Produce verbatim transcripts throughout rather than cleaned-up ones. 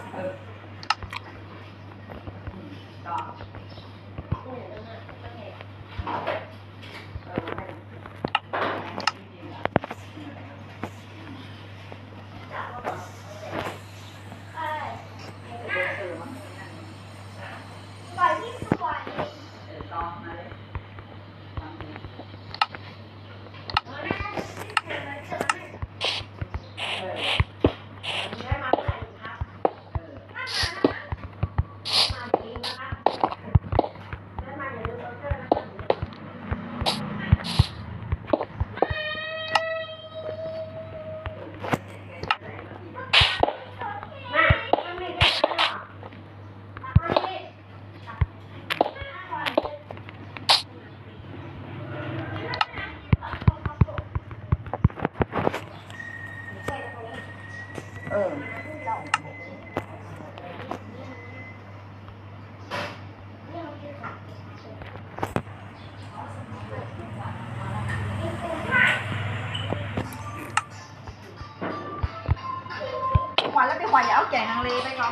ขวัญแล้วไปขวัญอย่าเอาแกงฮังเลไปก่อน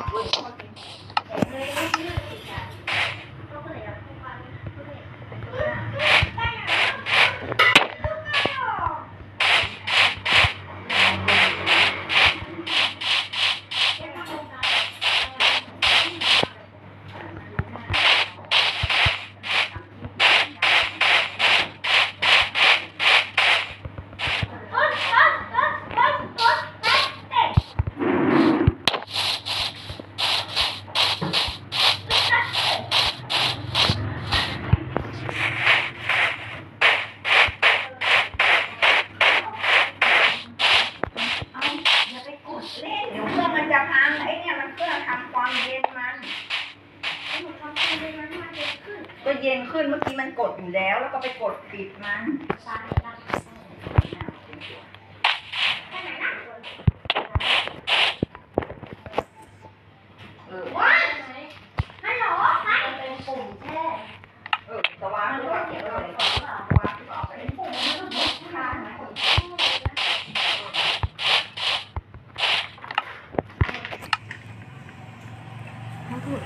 ก็เย็นขึ้นเมื่อกี้มันกดอยู่แล้วแล้วก็ไปกดปิดมันเออว้าฮัลโหลมันเป็นปุ่มแค่เออแต่ว่าไม่ว่าเกี่ยวอะไรกับว่าที่บอกเป็นปุ่มมันก็บุกค้างนะเขาพูด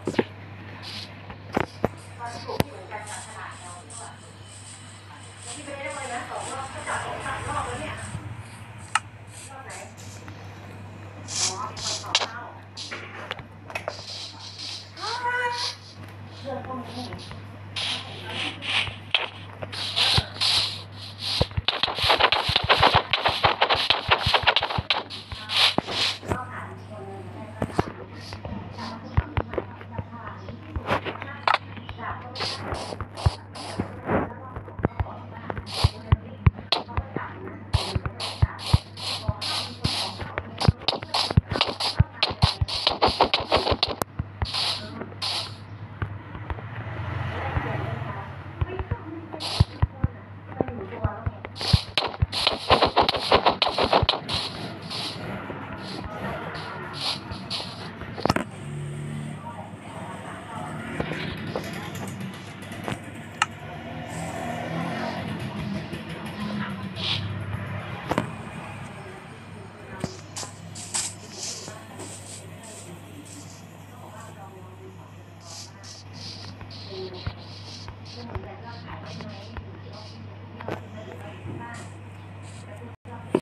ตอนถูกเหมือนกันกับขนาดเราด้วยแล้วพี่ไปได้เลยนะสองรอบก็จับสองสามรอบแล้วเนี่ยรอบไหนอ๋อมีคนสอบเข้าเรื่องพวกนี้เหมือนแบบเราขายได้ไหม